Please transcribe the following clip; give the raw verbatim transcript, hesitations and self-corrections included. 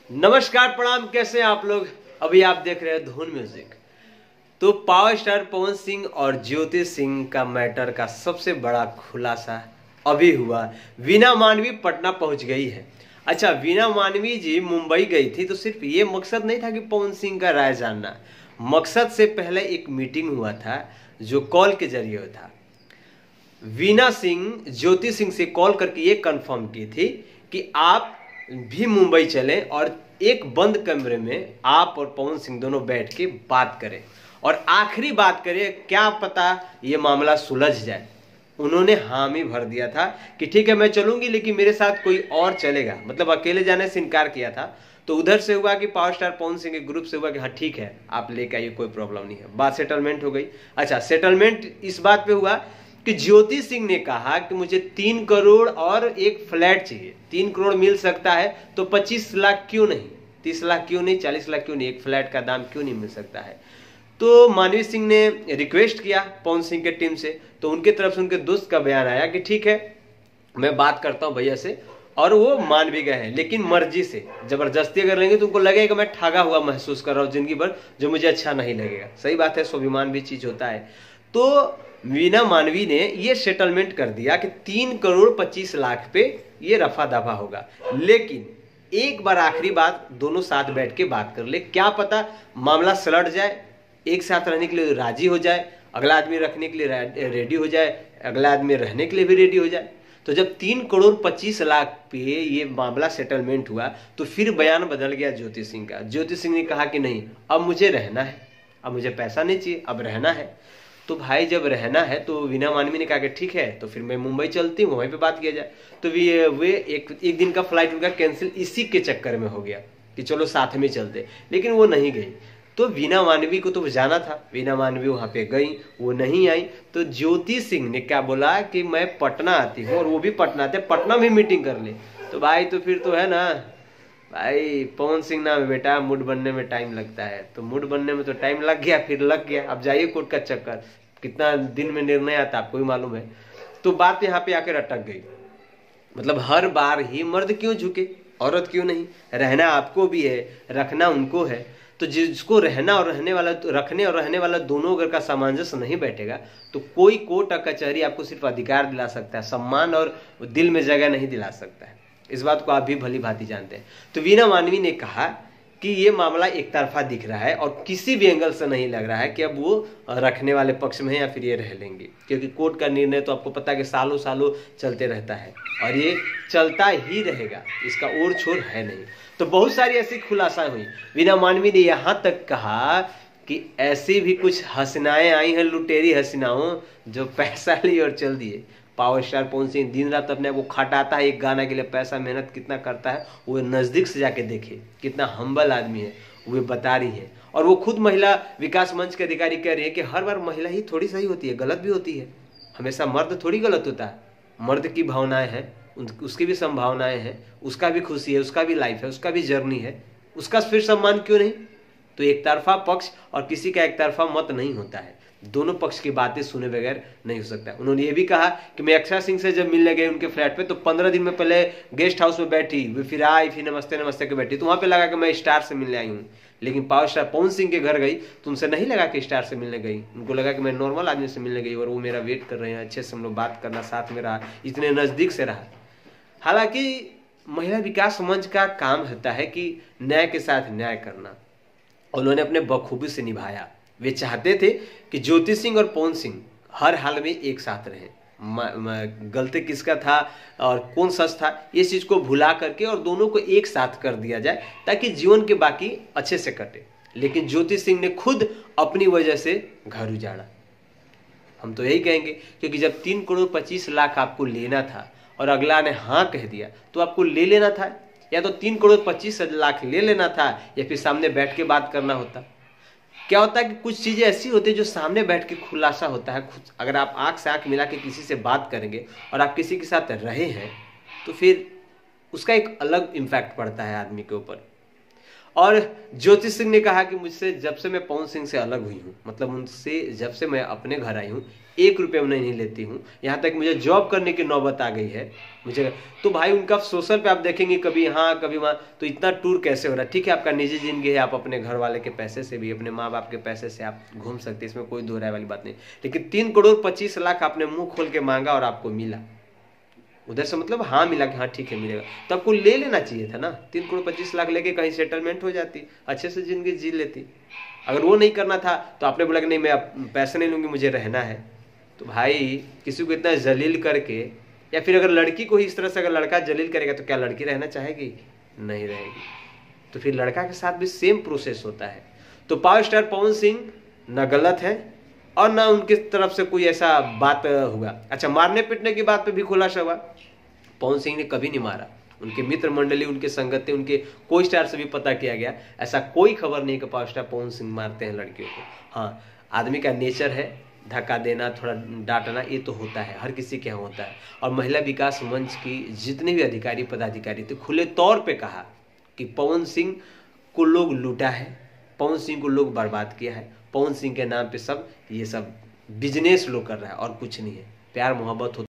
नमस्कार प्रणाम, कैसे हैं आप लोग। अभी आप देख रहे हैं धून म्यूजिक। तो पावर स्टार पवन सिंह और ज्योति सिंह का मैटर का सबसे बड़ा खुलासा अभी हुआ। वीना मानवी पटना पहुंच गई है। अच्छा, वीना मानवी जी मुंबई गई थी तो सिर्फ ये मकसद नहीं था कि पवन सिंह का राय जानना। मकसद से पहले एक मीटिंग हुआ था जो कॉल के जरिए था। वीना सिंह ज्योति सिंह से कॉल करके ये कंफर्म की थी कि आप भी मुंबई चलें और एक बंद कमरे में आप और पवन सिंह दोनों बैठ के बात करें और आखिरी बात करें, क्या पता ये मामला सुलझ जाए। उन्होंने हामी भर दिया था कि ठीक है मैं चलूंगी, लेकिन मेरे साथ कोई और चलेगा, मतलब अकेले जाने से इनकार किया था। तो उधर से हुआ कि पावर स्टार पवन सिंह के ग्रुप से हुआ कि हाँ ठीक है आप लेके आइए, कोई प्रॉब्लम नहीं है। बात सेटलमेंट हो गई। अच्छा, सेटलमेंट इस बात पे हुआ कि ज्योति सिंह ने कहा कि मुझे तीन करोड़ और एक फ्लैट चाहिए। तीन करोड़ मिल सकता है तो पच्चीस लाख क्यों नहीं, तीस लाख क्यों नहीं, चालीस लाख क्यों नहीं, एक फ्लैट का दाम क्यों नहीं मिल सकता है। तो मानवी सिंह ने रिक्वेस्ट किया पवन सिंह के टीम से, तो उनके तरफ से उनके दोस्त का बयान आया कि ठीक है मैं बात करता हूँ भैया से, और वो मान भी गए हैं, लेकिन मर्जी से। जबरदस्ती अगर लेंगे तो उनको लगेगा मैं ठगा हुआ महसूस कर रहा हूँ जिंदगी भर, जो मुझे अच्छा नहीं लगेगा। सही बात है, स्वाभिमान भी चीज होता है। तो वीना मानवी ने ये सेटलमेंट कर दिया कि तीन करोड़ पच्चीस लाख पे ये रफा दफा होगा, लेकिन एक बार आखिरी बात दोनों साथ बैठ के बात कर ले, क्या पता मामला सलट जाए, एक साथ रहने के लिए राजी हो जाए, अगला आदमी रखने के लिए रेडी हो जाए, अगला आदमी रहने के लिए भी रेडी हो जाए। तो जब तीन करोड़ पच्चीस लाख पे ये मामला सेटलमेंट हुआ तो फिर बयान बदल गया ज्योति सिंह का। ज्योति सिंह ने कहा कि नहीं, अब मुझे रहना है, अब मुझे पैसा नहीं चाहिए, अब रहना है। तो भाई जब रहना है तो वीना मानवी ने कहा कि ठीक है तो फिर मैं मुंबई चलती हूँ, वहीं पे बात किया जाए। तो वे वे एक एक दिन का फ्लाइट उनका कैंसिल इसी के चक्कर में हो गया कि चलो साथ में चलते, लेकिन वो नहीं गई। तो वीना मानवी को तो जाना था, वीना मानवी वहां पे गई, वो नहीं आई। तो ज्योति सिंह ने क्या बोला कि मैं पटना आती हूँ, और वो भी पटना आते, पटना में मीटिंग कर ले। तो भाई तो फिर तो है ना भाई, पवन सिंह नाम है बेटा, मूड बनने में टाइम लगता है, तो मूड बनने में तो टाइम लग गया, फिर लग गया। अब जाइए कोर्ट का चक्कर, कितना दिन में निर्णय आता आपको भी मालूम है। तो बात यहाँ पे आकर अटक गई। मतलब हर बार ही मर्द क्यों झुके, औरत क्यों नहीं। रहना आपको भी है, रखना उनको है। तो जिसको रहना और रहने वाला, तो रखने और रहने वाला दोनों अगर का सामंजस्य नहीं बैठेगा तो कोई कोर्ट और कचहरी आपको सिर्फ अधिकार दिला सकता है, सम्मान और दिल में जगह नहीं दिला सकता है। इस बात को आप भी भली भांति जानते हैं। तो वीना मानवी ने कहा कि ये मामला एक तरफा दिख रहा है और किसी भी एंगल से नहीं लग रहा है कि अब वो रखने वाले पक्ष में है या फिर ये रह लेंगे, क्योंकि कोर्ट का निर्णय तो आपको पता है कि सालों सालों चलते रहता है और ये चलता ही रहेगा, इसका ओर छोर है नहीं। तो बहुत सारी ऐसी खुलासा हुई। वीना मानवी ने यहाँ तक कहा कि ऐसी भी कुछ हसीनाएं आई हैं, लुटेरी हसीनाओं, जो पैसा ली और चल दिए। पावर स्टार पवन सिंह दिन रात अपने आप को खटाता है एक गाना के लिए, पैसा मेहनत कितना करता है वो नज़दीक से जाके देखे, कितना हम्बल आदमी है वो बता रही है। और वो खुद महिला विकास मंच के अधिकारी कह रही है कि हर बार महिला ही थोड़ी सही होती है, गलत भी होती है, हमेशा मर्द थोड़ी गलत होता है। मर्द की भावनाएं हैं, उसकी भी संभावनाएं हैं, उसका भी खुशी है, उसका भी लाइफ है, उसका भी जर्नी है, उसका फिर सम्मान क्यों नहीं। तो एक तरफा पक्ष और किसी का एक तरफा मत नहीं होता है, दोनों पक्ष की बातें सुने बगैर नहीं हो सकता। उन्होंने ये भी कहा कि मैं अक्षय सिंह से जब मिलने गए उनके फ्लैट पे तो पंद्रह दिन में पहले गेस्ट हाउस में बैठी, वे फिर आई, फिर नमस्ते नमस्ते के बैठी, तो वहां पे लगा कि मैं स्टार से मिलने आई हूँ। लेकिन पावर स्टार पवन सिंह के घर गई तो उनसे नहीं लगा कि स्टार से मिलने गई, उनको लगा कि मैं नॉर्मल आदमी से मिलने गई और वो मेरा वेट कर रहे हैं, अच्छे से हम लोग बात करना, साथ में रहा, इतने नजदीक से रहा। हालांकि महिला विकास मंच का काम होता है कि न्याय के साथ न्याय करना, उन्होंने अपने बखूबी से निभाया। वे चाहते थे कि ज्योति सिंह और पवन सिंह हर हाल में एक साथ रहें। गलती किसका था और कौन सच था, इस चीज को भुला करके और दोनों को एक साथ कर दिया जाए ताकि जीवन के बाकी अच्छे से कटे। लेकिन ज्योति सिंह ने खुद अपनी वजह से घर उजाड़ा। हम तो यही कहेंगे, क्योंकि जब तीन करोड़ पच्चीस लाख आपको लेना था और अगला ने हाँ कह दिया तो आपको ले लेना था, या तो तीन करोड़ पच्चीस लाख ले लेना था या फिर सामने बैठ के बात करना होता। क्या होता है कि कुछ चीजें ऐसी होती है जो सामने बैठ के खुलासा होता है। अगर आप आंख से आंख मिला के किसी से बात करेंगे और आप किसी के साथ रहे हैं तो फिर उसका एक अलग इम्पैक्ट पड़ता है आदमी के ऊपर। और ज्योति सिंह ने कहा कि मुझसे जब से मैं पवन सिंह से अलग हुई हूँ, मतलब उनसे जब से मैं अपने घर आई हूँ, एक रुपये में नहीं लेती हूँ, यहाँ तक मुझे जॉब करने की नौबत आ गई है मुझे। तो भाई उनका सोशल पे आप देखेंगे कभी यहाँ कभी वहाँ, तो इतना टूर कैसे हो रहा है? ठीक है आपका निजी जिंदगी है, आप अपने घर वाले के पैसे से भी, अपने माँ बाप के पैसे से आप घूम सकते हैं, इसमें कोई दो राय वाली बात नहीं, लेकिन तीन करोड़ पच्चीस लाख आपने मुंह खोल के मांगा और आपको मिला, उधर से मतलब हाँ मिला कि हाँ ठीक है मिलेगा, तो आपको ले लेना चाहिए था ना। तीन करोड़ पच्चीस लाख लेके कहीं सेटलमेंट हो जाती, अच्छे से जिंदगी जी लेती। अगर वो नहीं करना था तो आपने बोला कि नहीं मैं पैसे नहीं लूंगी, मुझे रहना है। तो भाई किसी को इतना जलील करके, या फिर अगर लड़की को ही इस तरह से अगर लड़का जलील करेगा तो क्या लड़की रहना चाहेगी? नहीं रहेगी। तो फिर लड़का के साथ भी सेम प्रोसेस होता है। तो पावर स्टार पवन सिंह न गलत है और ना उनकी तरफ से कोई ऐसा बात हुआ। अच्छा, मारने पीटने की बात पे भी खुलासा हुआ, पवन सिंह ने कभी नहीं मारा। उनके मित्र मंडली, उनके संगति, उनके कोई स्टार से भी पता किया गया, ऐसा कोई खबर नहीं कि पावर स्टार पवन सिंह मारते हैं लड़कियों को। हाँ, आदमी का नेचर है, धक्का देना, थोड़ा डांटना, ये तो होता है, हर किसी के यहाँ होता है। और महिला विकास मंच की जितने भी अधिकारी पदाधिकारी थे, खुले तौर पे कहा कि पवन सिंह को लोग लूटा है, पवन सिंह को लोग बर्बाद किया है, पवन सिंह के नाम पे सब ये सब बिजनेस लोग कर रहा है और कुछ नहीं है। प्यार मोहब्बत हो